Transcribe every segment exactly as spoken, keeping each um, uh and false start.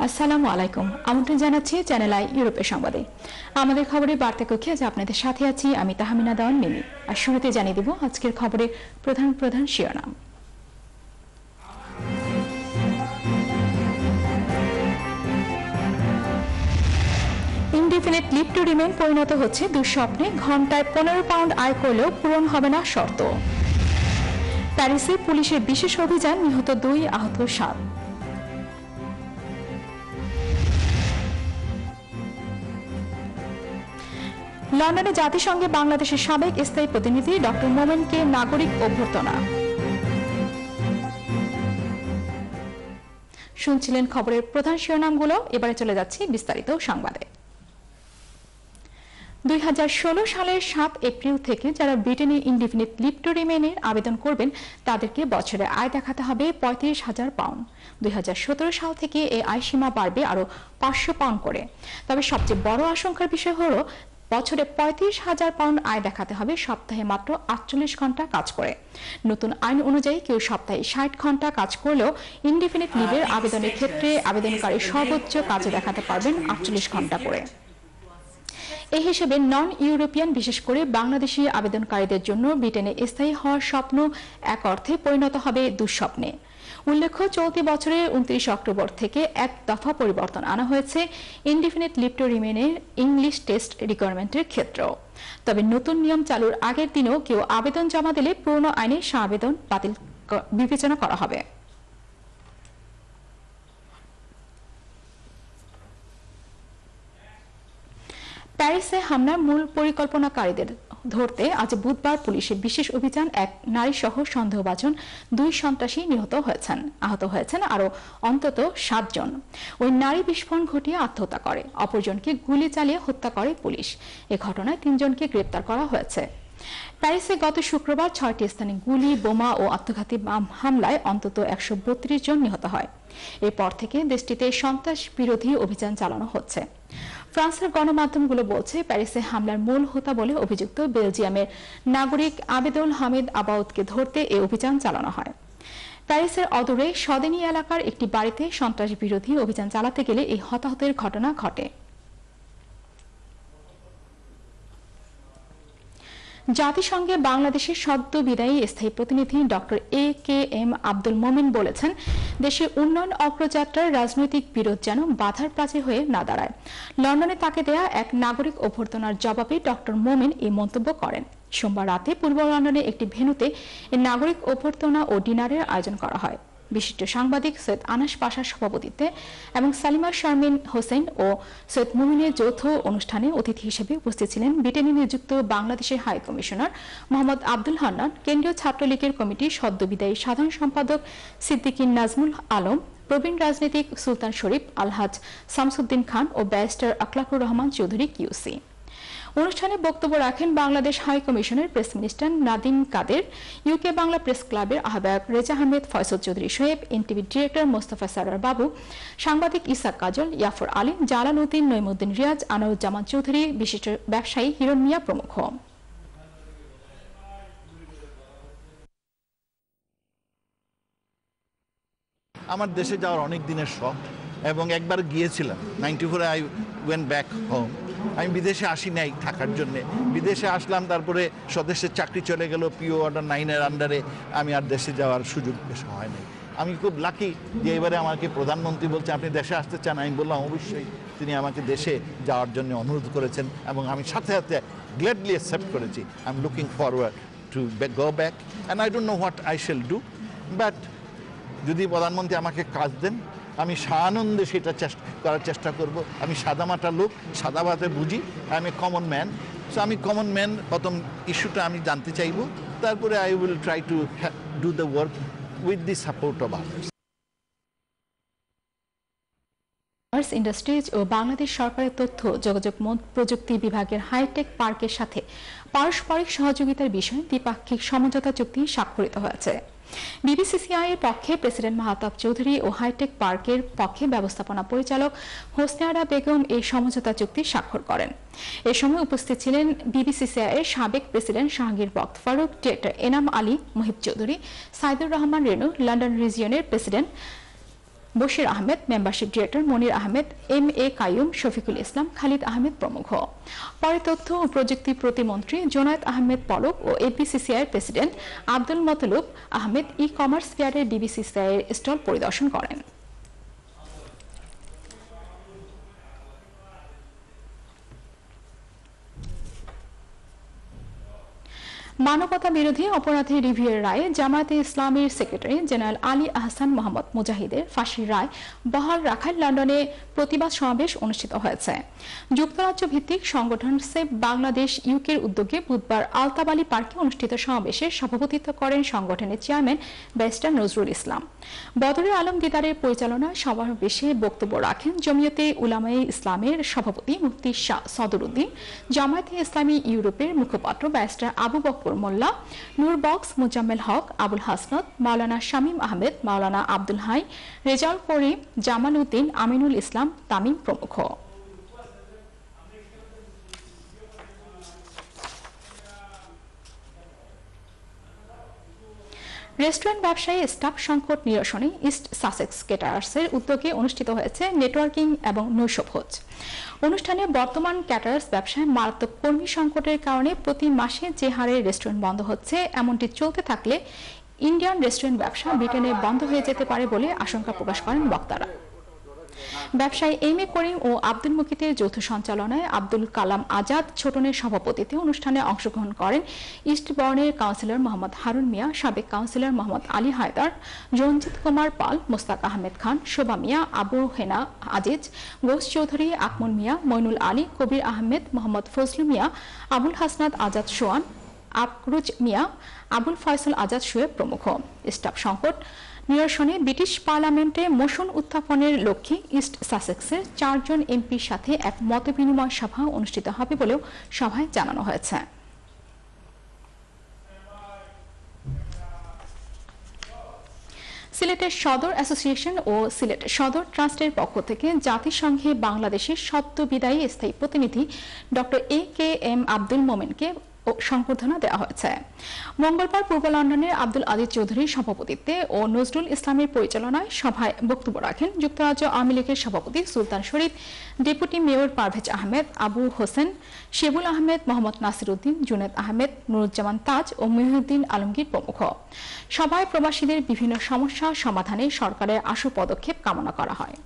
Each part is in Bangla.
আসসালামু আলাইকুম। আমন্ত্রণ জানাচ্ছি চ্যানেল আই ইউরোপের সংবাদে। আমাদের খবরের বার্তা কক্ষে আজ আপনাদের সাথে আছি আমি তাহমিনা দেওয়ান মিমি। আর শুরুতে জানিয়ে দেব আজকের খবরের প্রধান প্রধান শিরোনাম। ইনডিফিনিট লিভ টু রিমেইন পরিণত হচ্ছে দুঃস্বপ্নে। ঘন্টায় পনেরো পাউন্ড আয় করলেও পূরণ হবে না শর্ত। প্যারিসে পুলিশের বিশেষ অভিযান, নিহত দুই, আহত সাত। লন্ডনে জাতিসংঘে বাংলাদেশের সাবেক স্থায়ী প্রতিনিধি ডক্টর মোমেনকে নাগরিক অভ্যর্থনা। শুনছিলেন খবরের প্রধান শিরোনামগুলো। এবারে চলে যাচ্ছে বিস্তারিত সংবাদে। দুই হাজার ষোলো সালের সাত এপ্রিল থেকে যারা ব্রিটেনে ইনডিফিনিট লিভ টু রিমেইনের আবেদন করবেন তাদেরকে বছরে আয় দেখাতে হবে পঁয়ত্রিশ হাজার পাউন্ড। দুই হাজার সতেরো সাল থেকে এই আয় সীমা বাড়বে আরো পাঁচশো পাউন্ড করে। তবে সবচেয়ে বড় আশঙ্কার বিষয় হলো বছরে পঁয়ত্রিশ হাজার পাউন্ড আয় দেখাতে হবে সপ্তাহে মাত্র আটচল্লিশ ঘন্টা কাজ করে। নতুন আইন অনুযায়ী কেউ সপ্তাহে ষাট ঘন্টা কাজ করলেও ইনডিফিনিট লিভের আবেদনের ক্ষেত্রে আবেদনকারী সর্বোচ্চ কাজে দেখাতে পারবেন আটচল্লিশ ঘন্টা করে। এই হিসেবে নন ইউরোপিয়ান, বিশেষ করে বাংলাদেশি আবেদনকারীদের জন্য ব্রিটেনে স্থায়ী হওয়ার স্বপ্ন এক অর্থে পরিণত হবে দুঃস্বপ্নে। উল্লেখ্য, চলতি বছরের উনত্রিশ অক্টোবর থেকে এক দফা পরিবর্তন আনা হয়েছে ইনডিফিনিট লিভ টু রিমেইনের ইংলিশ টেস্ট রিকোয়ারমেন্টের ক্ষেত্রেও। তবে নতুন নিয়ম চালুর আগের দিনেও কেউ আবেদন জমা দিলে পুরনো আইনে সে আবেদন বাতিল বিবেচনা করা হবে। প্যারিসে হামলার মূল পরিকল্পনাকারীদের ধরতে আজ বুধবার পুলিশের বিশেষ অভিযান। এক নারী সহ সন্দেহভাজন দুই সন্ত্রাসী নিহত হয়েছেন, আহত হয়েছেন আরো অন্তত সাতজন। ওই নারী বিস্ফোরণ ঘটিয়ে আত্মহত্যা করে, অপরজনকে গুলি চালিয়ে হত্যা করে পুলিশ। এ ঘটনায় তিনজনকে গ্রেপ্তার করা হয়েছে। প্যারিসে গত শুক্রবার ছয়টি স্থানে গুলি, বোমা ও আত্মঘাতী হামলায় অন্তত একশো বত্রিশ জন নিহত হয়। এরপর থেকে দেশটিতে সন্ত্রাস বিরোধী অভিযান চালানো হচ্ছে। ফ্রান্সের গণমাধ্যমগুলো বলছে প্যারিসে হামলার মূল হোতা বলে অভিযুক্ত বেলজিয়ামের নাগরিক আবেদুল হামিদ আবাউদকে ধরতে এই অভিযান চালানো হয়। প্যারিসের অদূরে সদেনি এলাকার একটি বাড়িতে সন্ত্রাস বিরোধী অভিযান চালাতে গেলে এই হতাহতের ঘটনা ঘটে। জাতিসংঘে বাংলাদেশের সদ্য বিদায়ী স্থায়ী প্রতিনিধি doctor A K M Abdul Momen বলেছেন, দেশের উন্নয়ন অগ্রযাত্রার রাজনৈতিক বিরোধ যেন বাধার প্রাচীর হয়ে না দাঁড়ায়। লন্ডনে তাকে দেয়া এক নাগরিক অভ্যর্থনার জবাবে ডক্টর মোমেন এই মন্তব্য করেন। সোমবার রাতে পূর্ব লন্ডনে একটি ভেন্যুতে এই নাগরিক অভ্যর্থনা ও ডিনারের আয়োজন করা হয়। বিশিষ্ট সাংবাদিক সৈয়দ আনাস পাশার সভাপতিত্বে এবং সালিমা শারমিন হোসেন ও সৈয়দ মুমিনের যৌথ অনুষ্ঠানে অতিথি হিসেবে উপস্থিত ছিলেন ব্রিটেনে নিযুক্ত বাংলাদেশের হাই কমিশনার মোহাম্মদ আব্দুল হান্নান, কেন্দ্রীয় ছাত্রলীগের কমিটির সদ্য বিদায়ী সাধারণ সম্পাদক সিদ্দিকীর নাজমুল আলম, প্রবীণ রাজনীতিক সুলতান শরীফ, আলহাজ শামসুদ্দিন খান ও ব্যারিস্টার আখলাকুর রহমান চৌধুরী কিউসি। অনুষ্ঠানে বক্তব্য রাখেন বাংলাদেশ হাই কমিশনের press minister Nadim Kader, UK Bangla press ক্লাবের আহ্বায়ক রেজা আহমেদ, ফয়সল চৌধুরী শোয়েব, এনটিভির ডিরেক্টর মোস্তফা সারার বাবু, সাংবাদিক ইসাক কাজল, ইয়াফর আলী, জালাল উদ্দিন, নইমুদ্দিন রিয়াজ, আনারুজ্জামান চৌধুরী, বিশিষ্ট ব্যবসায়ী হিরণ মিয়া প্রমুখ। আমার দেশে যাওয়ার অনেক দিনের শখ এবং একবার গিয়েছিলাম নাইনটি ফোরে আই ওয়েন্ট ব্যাক হোম। আমি বিদেশে আসি নাই থাকার জন্যে, বিদেশে আসলাম, তারপরে স্বদেশের চাকরি চলে গেল পিও অর্ডার নাইনের আন্ডারে, আমি আর দেশে যাওয়ার সুযোগ বেশ হয় নাই। আমি খুব লাকি যে এবারে আমাকে প্রধানমন্ত্রী বলছে আপনি দেশে আসতে চান। আমি বললাম অবশ্যই। তিনি আমাকে দেশে যাওয়ার জন্য অনুরোধ করেছেন এবং আমি সাথে সাথে গ্ল্যাডলি অ্যাকসেপ্ট করেছি। I am looking forward to go back and I don't know what I shall do, but যদি প্রধানমন্ত্রী আমাকে কাজ দেন আমি সানন্দে সেটা চেষ্টা করার চেষ্টা করব। আমি সাদামাটা লোক, সাদা ভাতে বুঝি, I am a common man. So আমি কমন ম্যান, প্রথম ইস্যুটা আমি জানতে চাইব, তারপরে I will try to do the work with the support of others. Industries ও বাংলাদেশ সরকারের তথ্য যোগাযোগ প্রযুক্তি বিভাগের হাইটেক পার্কের সাথে পারস্পরিক সহযোগিতার বিষয়ে দ্বিপাক্ষিক সমঝোতা চুক্তি স্বাক্ষরিত হয়েছে। বিবিসিসিআই এর পক্ষে প্রেসিডেন্ট মাহতাব চৌধুরী ও হাইটেক পার্কের পক্ষে ব্যবস্থাপনা পরিচালক হোসনে বেগম এই সমঝোতা চুক্তি স্বাক্ষর করেন। এ সময় উপস্থিত ছিলেন বিবিসিসিআই এর সাবেক president Jahangir Bakht Faruk, director Enam Ali, Muhib Chowdhury, Saidur Rahman Renu, London রিজিয়নের president Bashir Ahmed, membership director Monir Ahmed, M A Kaiyum, Shafiqul Islam, Khalid Ahmed প্রমুখ। পরে তথ্য ও প্রযুক্তি প্রতিমন্ত্রী জোনায়েত আহমেদ পলক ও এপিসিসিআইয়ের president Abdul Matlub Ahmed e commerce ফেয়ারের বিবিসিসিআইয়ের স্টল পরিদর্শন করেন। মানবতা বিরোধী অপরাধী রিভিউয়ের রায়ে জামায়াতে ইসলামীর সেক্রেটারি জেনারেল আলী আহসান মোহাম্মদ মুজাহিদের ফাঁসির রায় বহাল রাখায় লন্ডনে প্রতিবাদ সমাবেশ অনুষ্ঠিত হয়েছে। যুক্তরাজ্য ভিত্তিক সংগঠন সেভ বাংলাদেশ ইউকের উদ্যোগে বুধবার আলতাবালি পার্কে অনুষ্ঠিত সমাবেশে সভাপতিত্ব করেন সংগঠনের চেয়ারম্যান ব্যারিস্টার নজরুল ইসলাম। বদরে আলম দিদারের পরিচালনায় সমাবেশে বক্তব্য রাখেন জমিয়তে উলামায়ে ইসলামের সভাপতি মুফতি শাহ সদরুদ্দিন, জামায়াতে ইসলামী ইউরোপের মুখপাত্র ব্যারিস্টার আবু বকর মোল্লা, নূর বক্স, মুজাম্মেল হক, আবুল হাসনাত, মাওলানা শামীম আহমেদ, মাওলানা আব্দুল হাই, রেজাউল করিম, জামাল উদ্দিন, আমিনুল ইসলাম, তামিম প্রমুখ। রেস্টুরেন্ট ব্যবসায়ী স্টাফ সংকট নিরসনে ইস্ট সাসেক্স ক্যাটারার্সের উদ্যোগে অনুষ্ঠিত হয়েছে নেটওয়ার্কিং এবং নৈশভোজ। অনুষ্ঠানে বর্তমান ক্যাটারার্স ব্যবসায় মারাত্মক কর্মী সংকটের কারণে প্রতি মাসে যে হারে রেস্টুরেন্ট বন্ধ হচ্ছে, এমনটি চলতে থাকলে ইন্ডিয়ান রেস্টুরেন্ট ব্যবসা ব্রিটেনে বন্ধ হয়ে যেতে পারে বলে আশঙ্কা প্রকাশ করেন বক্তারা। ব্যবসায়ী এম এ করিম ও আব্দুল মুকিতের যৌথ সঞ্চালনায় আব্দুল কালাম আজাদ ছোটনের সভাপতিত্বে অনুষ্ঠানে অংশগ্রহণ করেন ইস্টবর্নের কাউন্সিলর মোহাম্মদ হারুন মিয়া, সাবেক কাউন্সিলর মোহাম্মদ আলী হায়দার, রঞ্জিত কুমার পাল, মোস্তাক আহমেদ খান, শোভা মিয়া, আবু হেনা আজিজ, গোস চৌধুরী, আকমল মিয়া, মইনুল আলী, কবির আহমেদ, মোহাম্মদ ফজলু মিয়া, আবুল হাসনাত আজাদ সোয়ান, আকরুজ মিয়া, আবুল ফয়সল আজাদ শোয়েব প্রমুখ। স্টাফ সংকট নিরসনে ব্রিটিশ পার্লামেন্টে মোশন উত্থাপনের লক্ষ্যে ইস্ট সাসেক্সের চারজন এমপির সাথে এক মতবিনিময় সভা অনুষ্ঠিত হবে বলেও সভায় জানানো হয়েছে। সিলেটের সদর অ্যাসোসিয়েশন ও সিলেট সদর ট্রাস্টের পক্ষ থেকে জাতিসংঘে বাংলাদেশের সদ্য বিদায়ী স্থায়ী প্রতিনিধি doctor A K M Abdul মোমেনকে সংবর্ধনা দেওয়া হয়েছে। মঙ্গলবার পূর্ব লন্ডনের আব্দুল আজিজ চৌধুরীর সভাপতিত্বে ও নজরুল ইসলামের পরিচালনায় সভায় বক্তব্য রাখেন যুক্তরাজ্য আওয়ামী লীগের সভাপতি সুলতান শরীফ, ডেপুটি মেয়র পারভেজ আহমেদ, আবু হোসেন, শেবুল আহমেদ, মোহাম্মদ নাসির উদ্দিন, জুনেদ আহমেদ, নুরুজ্জামান তাজ ও মহিউদ্দিন আলমগীর প্রমুখ। সভায় প্রবাসীদের বিভিন্ন সমস্যা সমাধানে সরকারের আশু পদক্ষেপ কামনা করা হয়।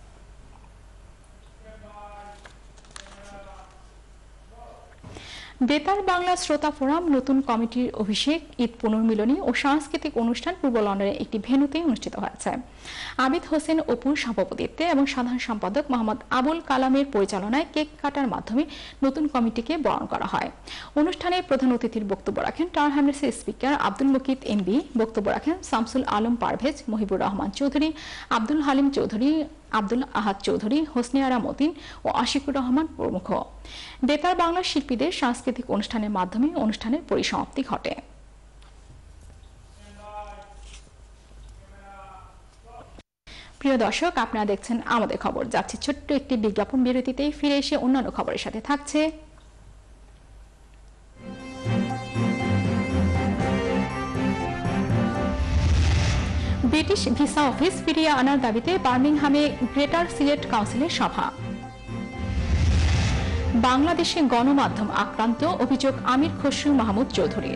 বেতার বাংলা শ্রোতা ফোরাম নতুন কমিটির অভিষেক, ঈদ পুনর্মিলনী ও সাংস্কৃতিক অনুষ্ঠান পূর্ব লন্ডনের একটি ভেন্যুতে অনুষ্ঠিত হয়েছে। আবিদ হোসেন অপুর সভাপতিত্বে এবং সাধারণ সম্পাদক মোহাম্মদ আবুল কালামের পরিচালনায় কেক কাটার মাধ্যমে নতুন কমিটিকে বরণ করা হয়। অনুষ্ঠানে প্রধান অতিথির বক্তব্য রাখেন টাওয়ার হ্যামলেটসের স্পিকার আব্দুল মুকিত এমবি, বক্তব্য রাখেন শামসুল আলম পারভেজ, মহিবুর রহমান চৌধুরী, আব্দুল হালিম চৌধুরী, আব্দুল আহাদ চৌধুরী, হোসনে আরা মতিন ও আশিকুর রহমান প্রমুখ। বেতার বাংলা শিল্পীদের সাংস্কৃতিক অনুষ্ঠানের মাধ্যমে অনুষ্ঠানের পরিসমাপ্তি ঘটে। প্রিয় দর্শক, আপনারা দেখছেন আমাদের খবর। যাচ্ছে ছোট্ট একটি বিজ্ঞাপন বিরতিতেই ফিরে এসে অন্যান্য খবরের সাথে থাকছে ব্রিটিশ ভিসা অফিস ফিরিয়ে আনার দাবিতে বার্মিংহামে গ্রেটার সিলেট কাউন্সিলের সভা। বাংলাদেশে গণমাধ্যম আক্রান্ত, অভিযোগ আমির খসরু মাহমুদ চৌধুরীর।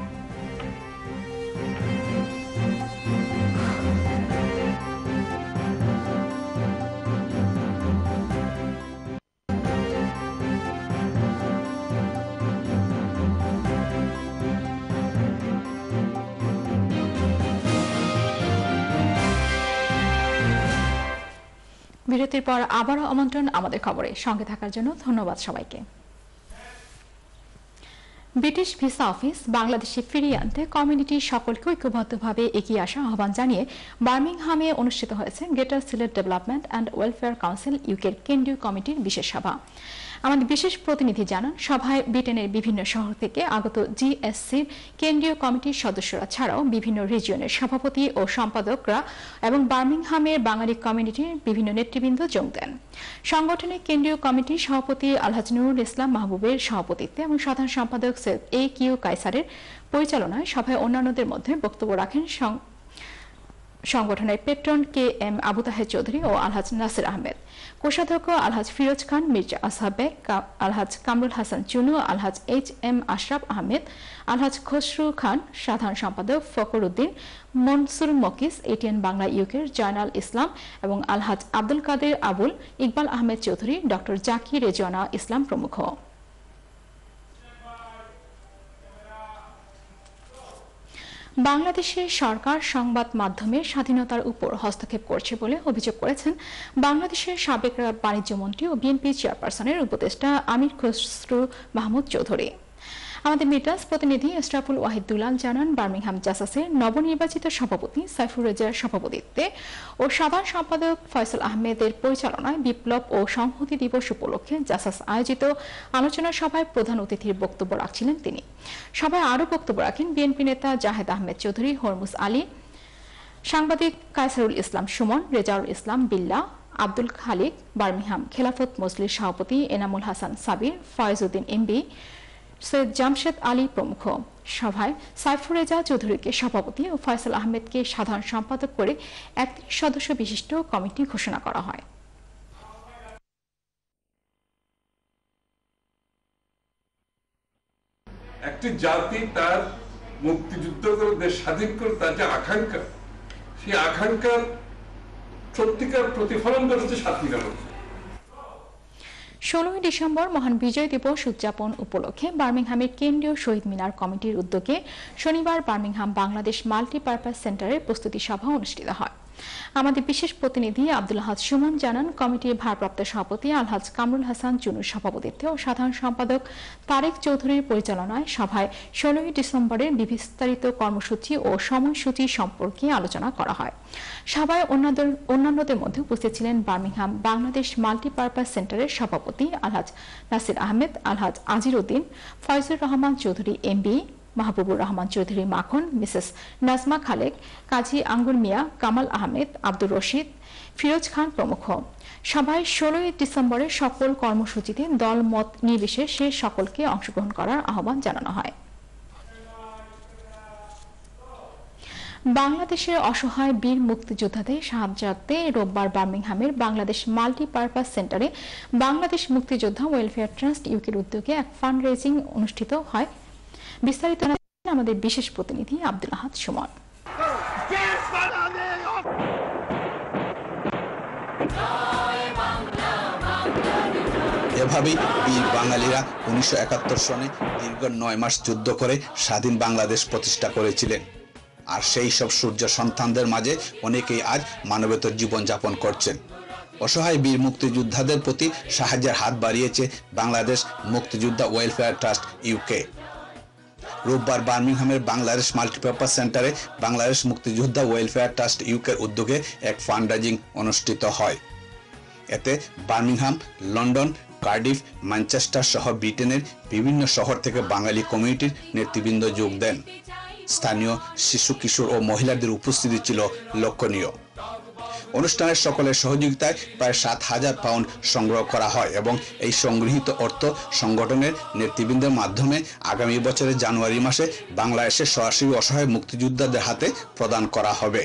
বিরতির পর আবারও আমন্ত্রণ আমাদের খবরে সঙ্গে থাকার জন্য ধন্যবাদ সবাইকে। ব্রিটিশ ভিসা অফিস বাংলাদেশে ফিরিয়ে আনতে কমিউনিটির সকলকে ঐক্যবদ্ধভাবে এগিয়ে আসা আহ্বান জানিয়ে বার্মিংহামে অনুষ্ঠিত হয়েছে greater Sylhet development and welfare council ইউকের কেন্দ্রীয় কমিটির বিশেষ সভা। আমাদের বিশেষ প্রতিনিধি জানান, সভায় ব্রিটেনের বিভিন্ন শহর থেকে আগত জিএসসির কেন্দ্রীয় কমিটির সদস্যরা ছাড়াও বিভিন্ন রিজিয়নের সভাপতি ও সম্পাদকরা এবং বার্মিংহামের বাঙালি কমিউনিটির বিভিন্ন নেতৃবৃন্দ যোগ দেন। সংগঠনের কেন্দ্রীয় কমিটির সভাপতি আলহাজ নুরুল ইসলাম মাহবুবের সভাপতিত্বে এবং সাধারণ সম্পাদক সৈয়দ এ কিউ কায়সারের পরিচালনায় সভায় অন্যান্যদের মধ্যে বক্তব্য রাখেন সংগঠনের patron K M Abu Taher Chowdhury ও আলহাজ নাসির আহমেদ, কোষাধ্যক্ষ আলহাজ ফিরোজ খান, মির্জা আসহাবেক, আলহাজ কামরুল হাসান চুনু, আলহাজ এইচ এম আশরাফ আহমেদ, আলহাজ খসরু খান, সাধারণ সম্পাদক ফখর উদ্দিন, মনসুর মকিস, এটিএন বাংলা ইউকের জয়নাল ইসলাম এবং আলহাজ আব্দুল কাদের আবুল, ইকবাল আহমেদ চৌধুরী, ডক্টর জাকি রেজওয়ানা ইসলাম প্রমুখ। বাংলাদেশের সরকার সংবাদ মাধ্যমের স্বাধীনতার উপর হস্তক্ষেপ করছে বলে অভিযোগ করেছেন বাংলাদেশের সাবেক বাণিজ্য মন্ত্রী ও বিএনপি চেয়ারপারসনের উপদেষ্টা আমির খসরু মাহমুদ চৌধুরী। আমাদের মিডল্যান্ডস প্রতিনিধি এসরাফুল ওয়াহিদ দুলাল জানান, বার্মিংহাম জাসাসের নবনির্বাচিত সভাপতি সাইফুর রেজার সভাপতিত্বে ও সাধারণ সম্পাদক ফয়সাল আহমেদের পরিচালনায় বিপ্লব ও সংহতি দিবস উপলক্ষে জাসাস আয়োজিত আলোচনা সভায় প্রধান অতিথির বক্তব্য রাখছিলেন তিনি। সভায় আরও বক্তব্য রাখেন বিএনপি নেতা জাহেদ আহমেদ চৌধুরী, হরমুজ আলী, সাংবাদিক কায়সারুল ইসলাম সুমন, রেজাউল ইসলাম বিল্লা, আব্দুল খালিক, বার্মিংহাম খেলাফত মজলিস সভাপতি এনামুল হাসান সাবির, ফয়েজউদ্দিন এমবি, সৈয়দ জামশেদ আলী প্রমুখ। সভায় সাইফুর রেজা চৌধুরীকে সভাপতি ও ফয়সাল আহমেদকে সাধারণ সম্পাদক করে একত্রিশ সদস্য বিশিষ্ট কমিটি ঘোষণা করা হয়। একটি জাতি তার মুক্তিযুদ্ধ করে দেশ স্বাধীন করে তার যে আকাঙ্ক্ষা, সেই আকাঙ্ক্ষার সত্যিকার প্রতিফলন করেছে স্বাধীনতা। ষোলোই ডিসেম্বর মহান বিজয় দিবস উদযাপন উপলক্ষে বার্মিংহামের কেন্দ্রীয় শহীদ মিনার কমিটির উদ্যোগে শনিবার বার্মিংহাম বাংলাদেশ মাল্টিপারপাস সেন্টারের প্রস্তুতি সভা অনুষ্ঠিত হয়। আমাদের বিশেষ প্রতিনিধি আব্দুল আহাদ সুমন জানান, কমিটির ভারপ্রাপ্ত সভাপতি আলহাজ কামরুল হাসান চুনুর সভাপতিত্বে ও সাধারণ সম্পাদক তারেক চৌধুরীর পরিচালনায় সভায় ষোলোই ডিসেম্বরের বিস্তারিত কর্মসূচি ও সময়সূচি সম্পর্কে আলোচনা করা হয়। সভায় অন্যান্যদের মধ্যে উপস্থিত ছিলেন বার্মিংহাম বাংলাদেশ মাল্টিপারপাস সেন্টারের সভাপতি আলহাজ নাসির আহমেদ, আলহাজ আজির উদ্দিন, ফয়জুর রহমান চৌধুরী এমবি, মাহবুবুর রহমান চৌধুরী মাখন, মিসেস নাজমা খালেক, কাজী আঙ্গুর মিয়া, কামাল আহমেদ, আব্দুর রশিদ, ফিরোজ খান প্রমুখ। সভায় ষোলোই ডিসেম্বরের সকল কর্মসূচিতে দল মত নির্বিশেষে সকলকে অংশগ্রহণ করার আহ্বান জানানো হয়। বাংলাদেশের অসহায় বীর মুক্তিযোদ্ধাদের সাহায্যার্থে রোববার বার্মিংহামের বাংলাদেশ মাল্টিপারপাস সেন্টারে বাংলাদেশ মুক্তিযোদ্ধা ওয়েলফেয়ার ট্রাস্ট ইউকের উদ্যোগে এক ফান্ড রেজিং অনুষ্ঠিত হয়। বিস্তারিত আমাদের বিশেষ প্রতিনিধি আব্দুল আহাদ সুমন। এভাবেই বীর বাঙালিরা উনিশশো একাত্তর সনে দীর্ঘ নয় মাস যুদ্ধ করে স্বাধীন বাংলাদেশ প্রতিষ্ঠা করেছিলেন। আর সেই সব সূর্য সন্তানদের মাঝে অনেকেই আজ মানবেতর জীবন যাপন করছেন। অসহায় বীর মুক্তিযোদ্ধাদের প্রতি সাহায্যের হাত বাড়িয়েছে বাংলাদেশ মুক্তিযোদ্ধা ওয়েলফেয়ার ট্রাস্ট ইউকে। রোববার বার্মিংহামের বাংলাদেশ মাল্টিপারপাস সেন্টারে বাংলাদেশ মুক্তিযোদ্ধা ওয়েলফেয়ার ট্রাস্ট ইউকের উদ্যোগে এক ফান্ড রেজিং অনুষ্ঠিত হয়। এতে বার্মিংহাম, লন্ডন, কার্ডিফ, ম্যানচেস্টার সহ ব্রিটেনের বিভিন্ন শহর থেকে বাঙালি কমিউনিটির নেতৃবৃন্দ যোগ দেন। স্থানীয় শিশু, কিশোর ও মহিলাদের উপস্থিতি ছিল লক্ষণীয়। অনুষ্ঠানের সকলের সহযোগিতায় প্রায় সাত হাজার পাউন্ড সংগ্রহ করা হয় এবং এই সংগৃহীত অর্থ সংগঠনের নেতৃবৃন্দের মাধ্যমে আগামী বছরের জানুয়ারি মাসে বাংলাদেশের সরাসরি অসহায় মুক্তিযোদ্ধাদের হাতে প্রদান করা হবে।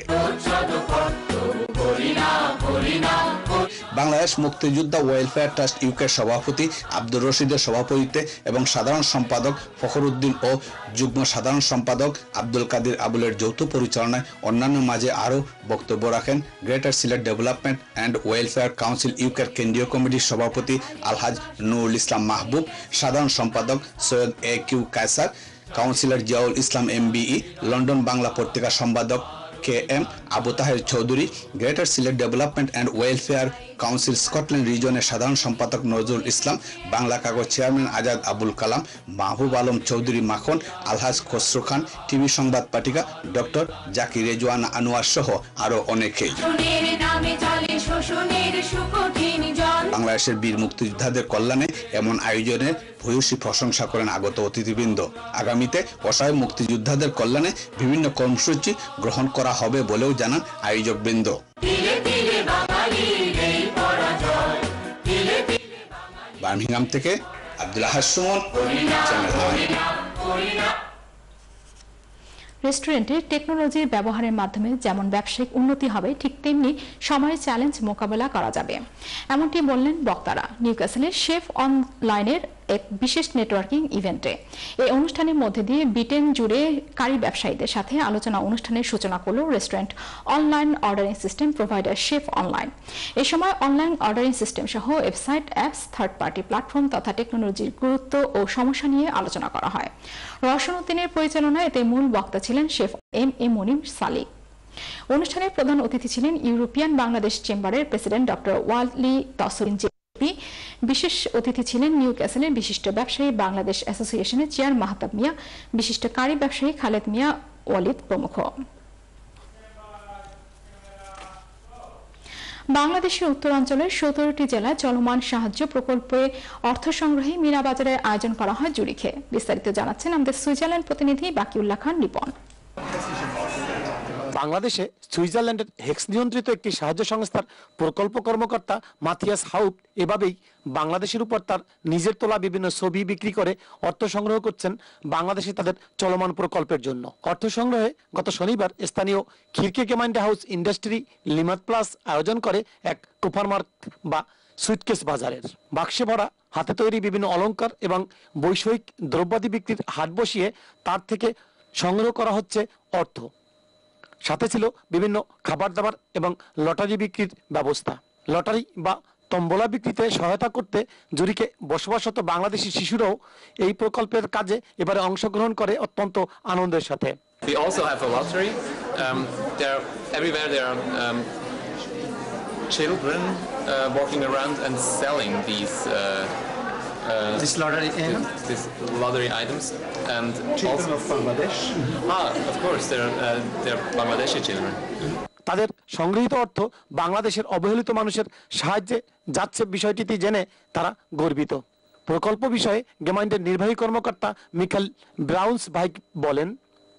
বাংলাদেশ মুক্তিযোদ্ধা ওয়েলফেয়ার ট্রাস্ট ইউকের সভাপতি আব্দুর রশিদের সভাপতিত্বে এবং সাধারণ সম্পাদক ফখর উদ্দিন ও যুগ্ম সাধারণ সম্পাদক আব্দুল কাদের আবুলের যৌথ পরিচালনায় অন্যান্য মাঝে আরও বক্তব্য রাখেন greater Sylhet development and welfare council ইউকের কেন্দ্রীয় কমিটির সভাপতি আলহাজ নুরুল ইসলাম মাহবুব, সাধারণ সম্পাদক Syed A Q Kaiser, councillor Ziaul Islam MBE, London Bangla পত্রিকা সম্পাদক K M Abu Taher Chowdhury, greater Sylhet development and welfare council Scotland রিজনের সাধারণ সম্পাদক নজরুল ইসলাম, বাংলা কাগজ চেয়ারম্যান আজাদ আবুল কালাম, মাহবুব আলম চৌধুরী মাখন, আলহাজ খসরু খান, টিভি সংবাদ পাঠিকা ডক্টর জাকি রেজওয়ানা আনোয়ার সহ আরো অনেকেই। বাংলাদেশের বীর মুক্তিযোদ্ধাদের কল্যাণে এমন আয়োজনের ভূয়সী প্রশংসা করেন আগত অতিথিবৃন্দ। আগামীতে অসহায় মুক্তিযোদ্ধাদের কল্যাণে বিভিন্ন কর্মসূচি গ্রহণ করা হবে বলেও জানান আয়োজকবৃন্দ। বার্মিংহাম থেকে আব্দুল আহাদ সুমন, চ্যানেল আই। রেস্টুরেন্টে টেকনোলজির ব্যবহারের মাধ্যমে যেমন ব্যবসায়িক উন্নতি হবে, ঠিক তেমনি সময়ের চ্যালেঞ্জ মোকাবেলা করা যাবে, এমনটি বললেন বক্তারা নিউক্যাসলের শেফ অনলাইনের এক বিশেষ নেটওয়ার্কিং ইভেন্টে। এই অনুষ্ঠানের মধ্যে দিয়ে ব্রিটেন জুড়ে কারি ব্যবসায়ীদের সাথে আলোচনা অনুষ্ঠানের সূচনা করল restaurant online ordering system provider chef online. এ সময় অনলাইন অর্ডারিং সিস্টেম সহ website, apps, third party platform তথা টেকনোলজির গুরুত্ব ও সমস্যা নিয়ে আলোচনা করা হয়। রওশন উদ্দিনের পরিচালনায় এতে মূল বক্তা ছিলেন শেফ এম এ মনিম সালিক। অনুষ্ঠানের প্রধান অতিথি ছিলেন ইউরোপিয়ান বাংলাদেশ চেম্বারের প্রেসিডেন্ট ডক্টর ওয়ালি তসরিন। বিশেষ অতিথি ছিলেন নিউক্যাসলের বিশিষ্ট ব্যবসায়ী বাংলাদেশ অ্যাসোসিয়েশনের চেয়ার মাহতাব মিয়া, বিশিষ্ট কারি ব্যবসায়ী খালেদ মিয়া ওয়ালিদ প্রমুখ। বাংলাদেশের উত্তরাঞ্চলের সতেরোটি জেলায় চলমান সাহায্য প্রকল্পে অর্থ সংগ্রহে মীনাবাজারের আয়োজন করা হয় জুরিখে। বিস্তারিত জানাচ্ছেন আমাদের সুইজারল্যান্ড প্রতিনিধি বাকিউল্লাহ খান রিপন। বাংলাদেশে সুইজারল্যান্ডের হেক্স নিয়ন্ত্রিত একটি সাহায্য সংস্থার প্রকল্প কর্মকর্তা মাথিয়াস হাউপ এভাবেই বাংলাদেশের উপর তার নিজের তোলা বিভিন্ন ছবি বিক্রি করে অর্থ সংগ্রহ করছেন বাংলাদেশে তাদের চলমান প্রকল্পের জন্য। অর্থ সংগ্রহে গত শনিবার স্থানীয় খিরকে গেমাইন্ডে হাউস ইন্ডাস্ট্রি লিমাত প্লাস আয়োজন করে এক কুপারমার্ক বা সুইটকেস বাজারের। বাক্সে ভরা হাতে তৈরি বিভিন্ন অলংকার এবং বৈষয়িক দ্রব্যাদি বিক্রির হাট বসিয়ে তার থেকে সংগ্রহ করা হচ্ছে অর্থ। সাথে ছিল বিভিন্ন খাবার দাবার এবং লটারি বিক্রির ব্যবস্থা। লটারি বা তম্বলা বিক্রিতে সহায়তা করতে জুরিকে বসবাসরত বাংলাদেশি শিশুরাও এই প্রকল্পের কাজে এবারে অংশগ্রহণ করে অত্যন্ত আনন্দের সাথে। We also have a lottery. Um, there, everywhere there are um, children uh, walking around and selling these uh, uh, this lottery items. This lottery items and children of Bangladesh. Ah, of course, they're uh, they're Bangladeshi children. তাদের সংগৃহীত অর্থ বাংলাদেশের অবহেলিত মানুষের সাহায্যে যাচ্ছে বিষয়টিতে জেনে তারা গর্বিত। প্রকল্প বিষয়ে গেমাইন্ডের নির্বাহী কর্মকর্তা মিখাল ব্রাউন্স ভাইক বলেন,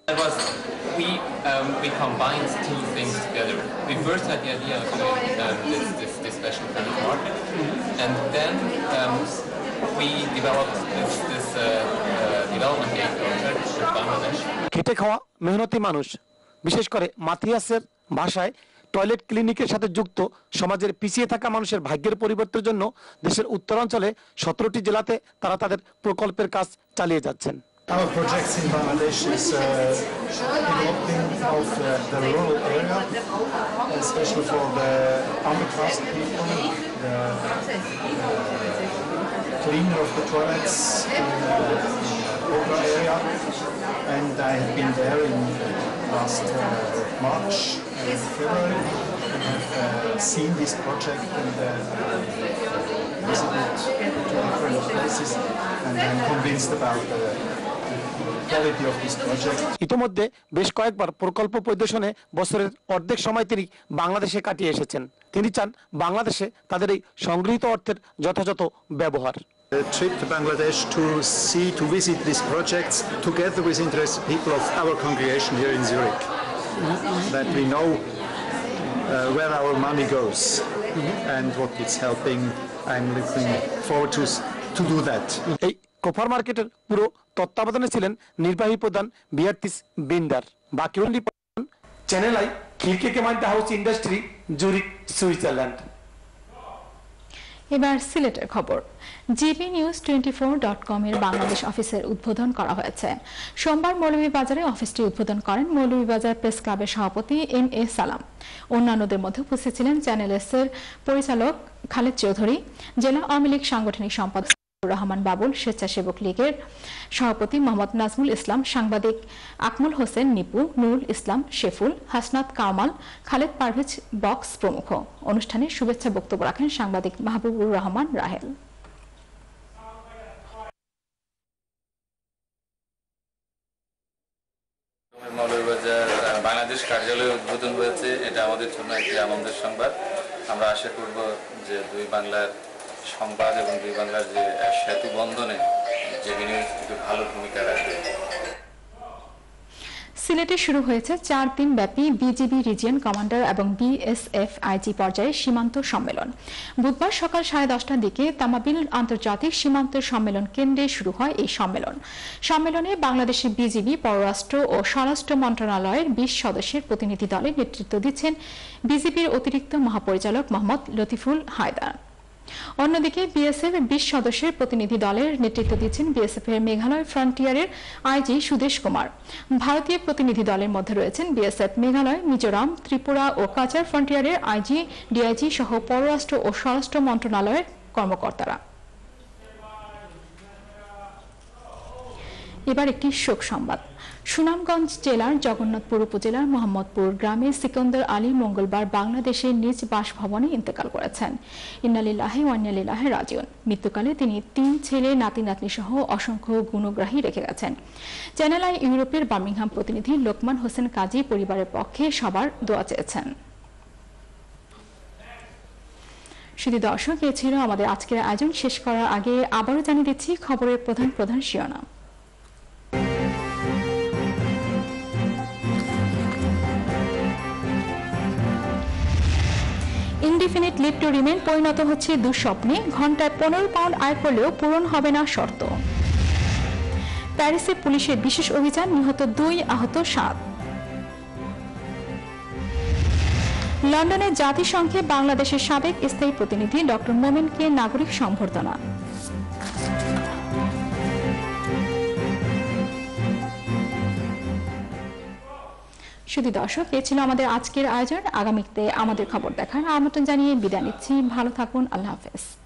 We um, we combined two things together. We first had the idea of doing um, this, this this special kind of market, and then um, we developed this this uh, uh, development aid project with Bangladesh. খেটে খাওয়া মেহনতি মানুষ, বিশেষ করে মাথিয়াসের ভাষায় টয়লেট ক্লিনিকের সাথে যুক্ত সমাজের পিছিয়ে থাকা মানুষের ভাগ্যের পরিবর্তনের জন্য দেশের উত্তরাঞ্চলে সতেরোটি জেলাতে তারা তাদের প্রকল্পের কাজ চালিয়ে যাচ্ছেন। Our projects in Bangladesh is uh, developing of uh, the rural area, especially for the underclass people, the uh, cleaning of the toilets in the Khobor area, and I have been there in last uh, March and February and have uh, seen this project and uh, visited two different places, and I'm convinced about the ইতিমধ্যে বেশ কয়েকবার প্রকল্প পরিদর্শনে বছরের অর্ধেক সময় তিনি বাংলাদেশে কাটিয়ে এসেছেন। তিনি চান বাংলাদেশে তাদের এই সংগৃহীত অর্থের যথাযথ ব্যবহার। A trip to Bangladesh to see, to visit these projects together with interested people of our congregation here in Zurich, that we know uh, where our money goes and what it's helping. I'm looking forward to to do that. এই কোফার মার্কেটের পুরো তত্ত্বাবধানে ছিলেন নির্বাহী প্রধান বিয়ার্তিস বিন্ডার। বাকি চ্যানেল আই খিরকে গেমাইন্ডে হাউস ইন্ডাস্ট্রি জুরিক সুইজারল্যান্ড। এবার সিলেটের খবর। GB news twenty four dot com এর বাংলাদেশ অফিসের উদ্বোধন করা হয়েছে। সোমবার মৌলভীবাজারে অফিসটি উদ্বোধন করেন মৌলভীবাজার প্রেস ক্লাবের সভাপতি এম এ সালাম। অন্যান্যদের মধ্যে উপস্থিত ছিলেন চ্যানেল এস এর পরিচালক খালেদ চৌধুরী, জেলা আওয়ামী লীগ সাংগঠনিক সম্পাদক রহমান বাবুল, স্বেচ্ছাসেবক লীগের সভাপতি মোহাম্মদ নাজমুল ইসলাম, সাংবাদিক আকমল হোসেন নিপু, নুরুল ইসলাম শেফুল, হাসনাত কামাল, খালেদ পারভেজ বক্স প্রমুখ। অনুষ্ঠানে শুভেচ্ছা বক্তব্য রাখেন সাংবাদিক মাহবুবুর রহমান রাহেল। মৌলভীবাজার বাংলাদেশ কার্যালয় উদ্বোধন হয়েছে, এটা আমাদের জন্য একটি আনন্দের সংবাদ। আমরা আশা করব যে দুই বাংলার সংবাদ এবং দুই বাংলার যে সেতু বন্ধনে যে বিনিয়োগ ভালো ভূমিকা রাখবে। সিলেটে শুরু হয়েছে চার দিন ব্যাপী বিজিবি রিজিয়ন কমান্ডার এবং বিএসএফ আইজি পর্যায়ে সীমান্ত সম্মেলন। বুধবার সকাল সাড়ে দশটার দিকে তামাবিল আন্তর্জাতিক সীমান্ত সম্মেলন কেন্দ্রে শুরু হয় এই সম্মেলন। সম্মেলনে বাংলাদেশের বিজিবি, পররাষ্ট্র ও স্বরাষ্ট্র মন্ত্রণালয়ের বিশ সদস্যের প্রতিনিধি দলে নেতৃত্ব দিচ্ছেন বিজিবির অতিরিক্ত মহাপরিচালক মোহাম্মদ লতিফুল হায়দার। অন্যদিকে বিএসএফ বিশ সদস্যের প্রতিনিধি দলের নেতৃত্ব দিচ্ছেন বিএসএফ এর মেঘালয় ফ্রন্টিয়ারের আইজি সুদেশ কুমার। ভারতীয় প্রতিনিধি দলের মধ্যে রয়েছেন বিএসএফ মেঘালয়, মিজোরাম, ত্রিপুরা ও কাচার ফ্রন্টিয়ারের আইজি, ডিআইজি সহ পররাষ্ট্র ও স্বরাষ্ট্র মন্ত্রণালয়ের কর্মকর্তারা। এবার একটি শোক সংবাদ। সুনামগঞ্জ জেলার জগন্নাথপুর উপজেলার মোহাম্মদপুর গ্রামে সিকন্দর আলী মঙ্গলবার বাংলাদেশের নিজ বাসভবনে ইন্তেকাল করেছেন। ইন্না লিল্লাহি ওয়া ইন্না ইলাইহি রাজিউন। মৃত্যুকালে তিনি তিন ছেলে, নাতি নাতনি সহ অসংখ্য গুণগ্রাহী রেখে গেছেন। চ্যানেল আই ইউরোপের বার্মিংহাম প্রতিনিধি লোকমান হোসেন কাজী পরিবারের পক্ষে সবার দোয়া চেয়েছেন। শুধু দর্শক, এ ছিল আমাদের আজকের আয়োজন। শেষ করার আগে আবারও জানিয়ে দিচ্ছি খবরের প্রধান প্রধান শিরোনাম। ইনডিফিনিট লিভ টু রিমেন পরিণত হচ্ছে দুঃস্বপ্নে। ঘন্টায় পনেরো পাউন্ড আয় করলেও পূরণ হবে না শর্ত। প্যারিসে পুলিশের বিশেষ অভিযান, নিহত দুই, আহত সাত। লন্ডনে জাতিসংঘে বাংলাদেশের সাবেক স্থায়ী প্রতিনিধি ডক্টর মোমেনকে নাগরিক সংবর্ধনা। শুধু দর্শক, এ ছিল আমাদের আজকের আয়োজন। আগামীতে আমাদের খবর দেখার আমন্ত্রণ জানিয়ে বিদায় নিচ্ছি। ভালো থাকুন। আল্লাহ হাফেজ।